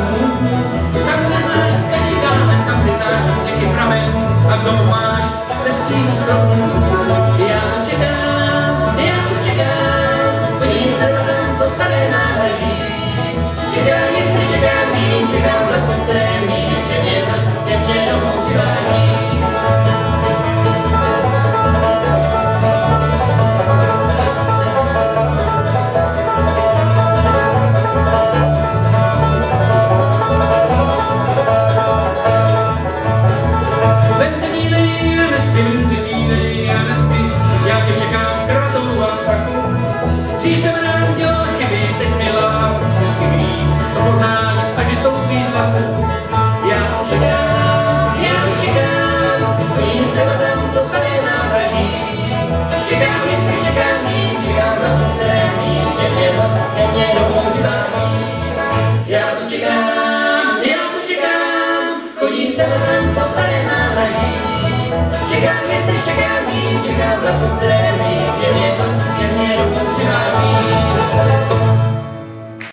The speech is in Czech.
Tam, kde znáš každý kámen, tam, kde znáš řeky pramen, a kdo máš bez stínu strom. Já tu čekám, chodím se tam po staré nádraží. Čekám, jestli čekám, vím, čekám lepo, které mím, že mě zas ke mně domů přiváží. Já tě čekám s kratou a saku. Dřív jsem rád dělal chyby, teď milá chybí. To poznáš, až vystoupíš z vlaku. Já tu čekám, chodím se tam do staré nádraží. Čekám, jestli čekám, mým, čekám na to, které mým, že mě zas ke mně domů přiváží. Já tu čekám, chodím se tam do staré nádraží. Čekám, jestli čekám, mým, čekám na to, které mým, že mě zas ke